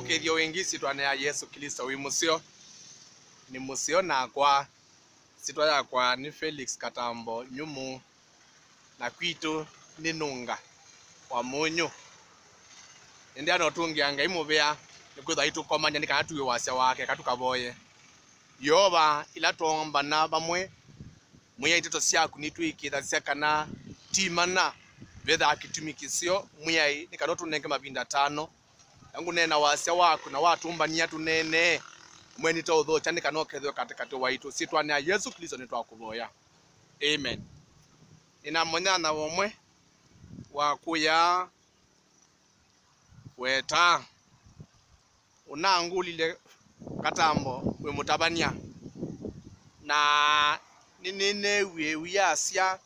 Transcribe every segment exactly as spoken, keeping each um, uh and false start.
Mukithio wengi sitwa ya Yesu Kristo wi musio ni musio na kwa sitwa ya kwa ni Felix Katambo nyumu na kwitu ni nunga wa munyu ndi ano tungia ngai mubea nikwitha itukomanya ni kana tuwe wasya wake katukaboye yoba ila tomba na bamwe muya itito syaku ni twikitha cia kana timana betha akitumikisio muya ni kana tunenge mabinda tano yangu nena wasya waku na watumbania tunene mweni to tho chanika no kethwe katikati waitu sitwa ni Yesu Kristo ni twakuboya. Amen. Ina monyana womwe wa kuya weta unangulile Katambo we mutabania na ninene we wiasya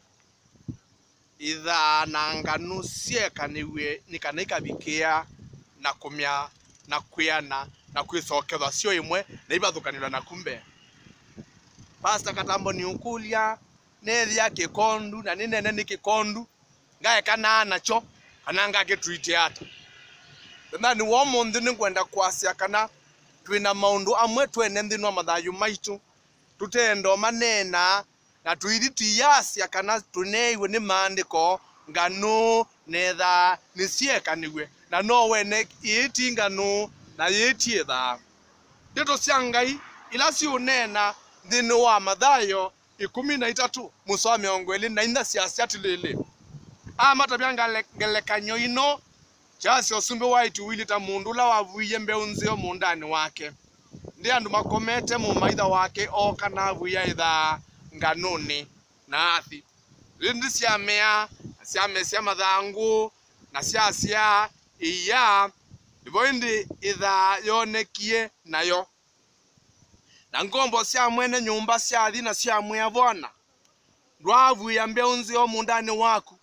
itha nanganu sieka niwe nikanika bikia na kumya na kuyana na kwisokethwa sio imwe na ibathukanira na kumbe Pastor Katambo ni ukulia nethia kikondu na ninene ni kikondu ngae kana nacho ananga getreat ata na ni wo mundu ni kwenda kwasya kana twina maundu amwe twene ndinwa mathayu maitu tutendo manena na tuiriti yasya kana tuneiwe ni maandiko ngano netha ni siekaniwe na no wene iti ngano na yetie tha ndeto cia ngai ila si unena thini wa Mathayo ikumi na itatu muso miongo ili na ina siasya tilele ama tabia ngelekanyo ino chasi osumbe waitu wili ta mundu la wavuye mbeu nzio mundani wake ndi andu makomete mu maitha wake o kana avuya itha nganoni na athi rindi cia mea cia mesia mathangu na cia cia iya ivoindi itha yonekie nayo na ngombo cia mwene nyumba cia athi na cia mwe avona ndwavuya mbeu nzio mundani waku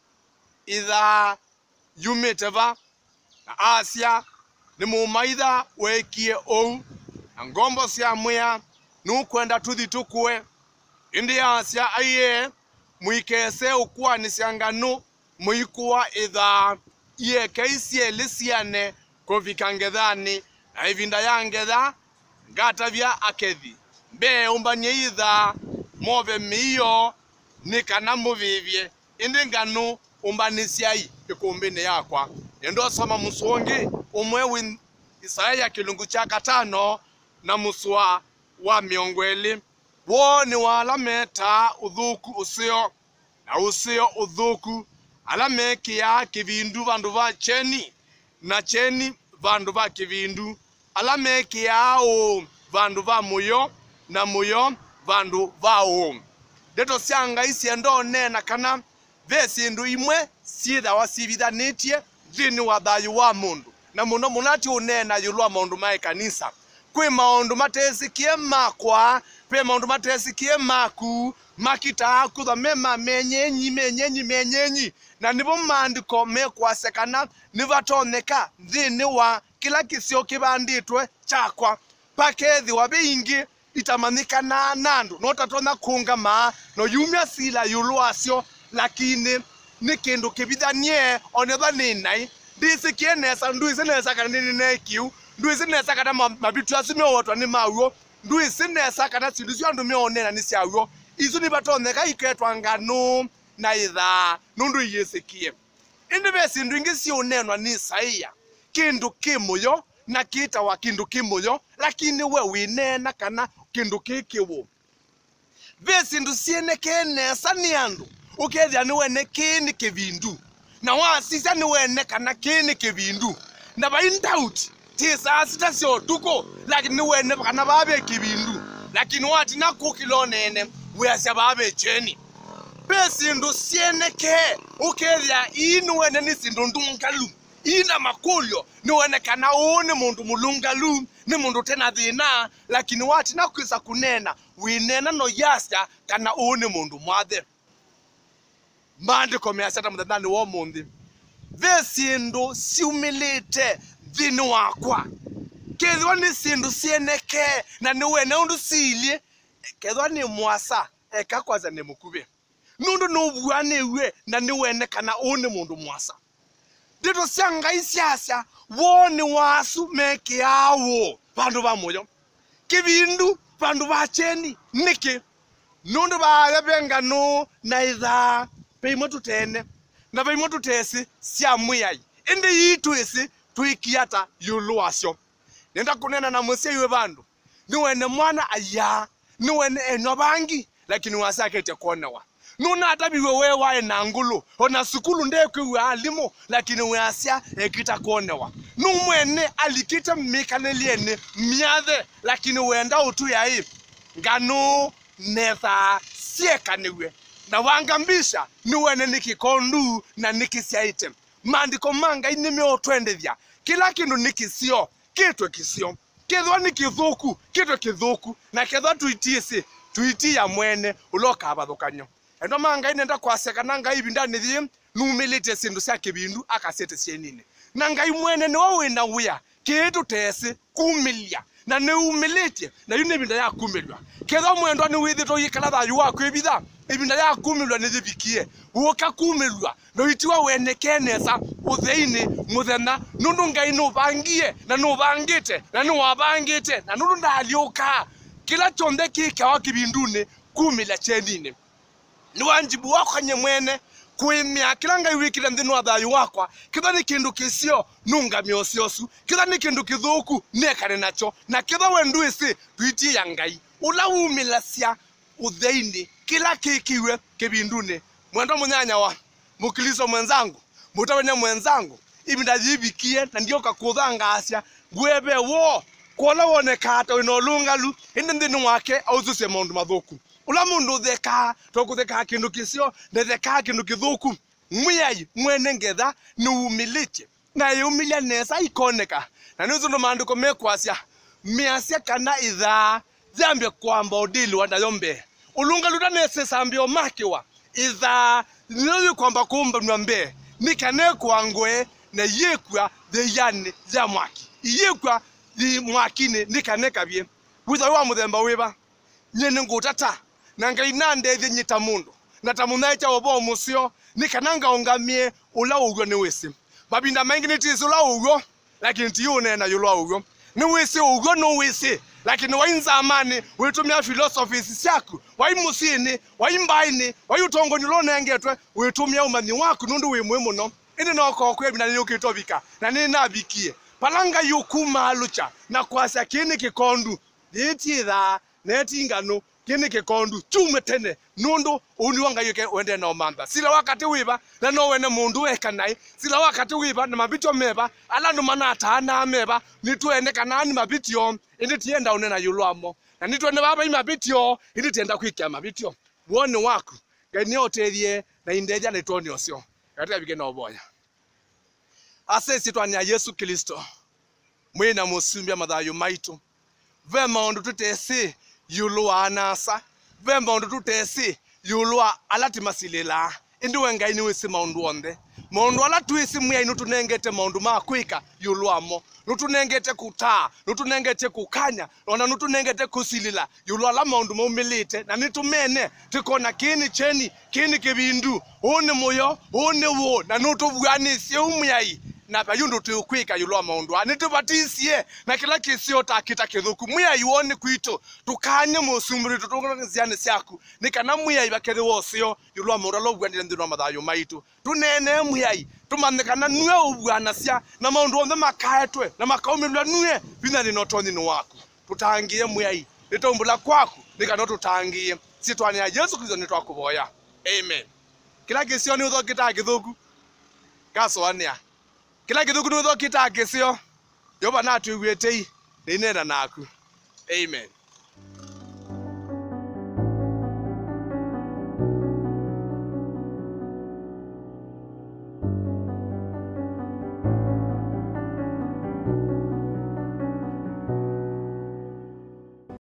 itha yumiteva na asia ni mumaitha wekie ou na ngombo cia mwea nukwenda tuthi tukue indi asia aiye muikese ukwani cia ngano muikuwa itha yeke isie lisiane kofika ngethani na ivinda ya ngetha ngatavya akethi mbe umbanye itha move miyo ni kana muvivye indi ngano umbanisiai ikumbini yakwa endo soma musongi umwe win Isaya kilungu cha katano na muswa wa miongweli woni wala meta udhuku usio na usio udhuku alameki ya kivindu vandu va cheni na cheni vandu va kivindu alameki yao vandu va muyo na muyo vandu vao deto sianga isi endo nena kana vesi ndu imwe sitha wasivithanitie thini wa thayu wa mundu na muno munati unena yulwa maundu mai kanisa kwi maundu matesikie makwa kwi maundu matesikie maku makita akutha mema menyenyi menyenyi menyenyi na nivo maandiko mekwasekana nivatoneka thini wa kila kisio kibanditwe chakwa pakethi wa bingi itamanikana nandu no tatona kungama no yumya sila yulwasyo lakini ni kindu kibithanie onetha ninai ndisi kienesa nduisi nesa kana nini nekiu nduisi nesa kana mabitu asime wotwa ni mawio nduisi nesa kana sindu cio andu meonena ni ciawio izu ni batoneka iketwa ngano na itha nundu yesikie indi besi ndu ingi si unenwa ni Isaia kindu kimuyo na kita wa kindu kimuyo lakini we winena kana kindu kikiwo besi ndu siene kenesa ni andu ukethia ni wene kini kivindu na wasisa ni wene kana kini kivindu na ba in doubt tisa sita sio tuko lakini ni wene kana babe kivindu lakini wati na kukilonene weasya babe cheni besi ndu siene ke ukethia inu wene ni sindu ndungalu ina makulyo ni wene kana une mundu mulungalu ni mundu tena thina lakini wati na kwisa kunena winena no yasya kana une mundu mwathe maandiko measata muthathani wo munthi ve sindu siumilite thini wakwa kethwa ni sindu sieneke na ni wene undu silie kethwa ni mwasa eka kwaza ni mukuve nundu no buane we na ni wene kana une mundu mwasa Dito sianga isiasa woni wasu meke awo bandu ba moyo kibindu bandu ba cheni niki nundu ba yabenga no na idha peimo tutene na peimo tutesi sia muyai ende yitu isi tuikiata yulu asyo nenda kunena na musia ywe bandu niwene mwana aya niwene enobangi lakini wasakete konewa nuna atabiwe wewa na ngulu ona sukulu ndekwe wa alimo lakini weasia ekita konewa numwene alikita mikaneliene miathe lakini wenda utu ya hii ngano netha sieka niwe na wangambisha niwene nikikondu na nikisia item maandiko manga inime otwendethia kila kindu nikisio kitwe kisio kethwa nikithuku kitwe kithuku na kethwa tuitiese tuitia mwene uloka abathukanyo endo manga inenda kwaseka nanga ibinda nithi numilite sindu cia kibindu akasete cienine nanga imwene ni wewe na wia kitu tese kumilia na ne umilite na yune binda ya kumilwa ketho mwendo ni withito yikala thayu wako ibitha ibinda ya kumilwa ni thibikie woka kumilwa no itiwa wene kenesa utheini muthena nundu ngai no bangie na no bangite na no wabangite na nundu ndalioka kila chonde kikawa kibindune kumila chenine ni wanjibu wako nye mwene kuimia kila ngai wikira nthini wa thayu wakwa kitha ni kindu kisio nunga miosyosu kitha ni kindu kithuku nekane nacho na kitha wendu isi tuitie ya ngai ula umilasia utheini kila kikiwe kibindune mwendo munyanya wa mukiliso mwenzangu mutawenya mwenzangu ibinda yibikie na ndio kakuthanga asia gwebe wo kola wone kata winolungalu indi nthini wake auzuse maundu mathuku ula mundu theka tokutheka kindu kisio ndetheka kindu kithuku mwiyai mwene ngetha ni umilite na yumilia nesa ikoneka na nizo ndo maandiko mekwasia miasia kana idha zambe kwamba odili wandayombe ulunga luda nese sambio makiwa idha niyo kwamba kumba mwambe nikane kwangwe na yekwa the yani za mwaki yekwa di mwakine nikane kabye buza wa muthemba weba nyene ngutata nanga inande thi nyita mundu na tamunaicha obo musio nikananga ongamie ula ugwo ni wisi babinda mengi nitisi ula ugwo lakini tiyune na yula ugwo ni wisi ugwo no wisi lakini wainza amani witumia philosophies yako waimusini waimbaini wayutongo nilone ngetwe witumia umanyi wako nundu wi muhimu no indi no ko kwe bina nyukitobika na ni nabikie palanga yukuma alucha na kwasa kini kikondu nititha netingano kini kikondu chume tene nundu uni wanga yuke wende na omanda sila wakati wiba na no wene mundu ekanai sila wakati wiba na mabitio meba ala ndo manata ana meba nitwene kanani mabitio indi tienda unena yulwamo na nitwene baba imabitio indi tienda kwikia mabitio wone waku gani oterie na indeja netoni osio katika bigena oboya ase sitwanya Yesu Kristo mwina musumbia mathayo maitu vema ondu tutesi yulu anasa vemba ondu tutesi yulu alati masilela indi wenga ini wisi maundu onde maundu ala tuisi mwa inu tunengete maundu makwika yulu amo nutunengete kutaa nutunengete kukanya ona nutunengete kusilila yulu ala maundu maumilite na nitumene tikona kini cheni kini kibindu one moyo one wo na nutubwanisi umyai na bayundu tukwika yulwa maundu anitubatisie na kila kisio takita kithuku mwiya iwone kwito tukanye musumburi tutungaziane syaku nikana mwiya ibakere wosio yulwa maundu lobwandire ndino mathayo maitu tunene mwiya tumandikana nwe ubwana sia na maundu onthe makaetwe na makaumilwa nwe bina ninotoni ni waku tutangie mwiya nitombula kwaku nikana tutangie sitwani ya Yesu Kristo nitwakuboya amen kila kisio ni uthokita kithuku kasoania kila kithuku nutho kitakisio yoba natu igwetei ninena naku amen.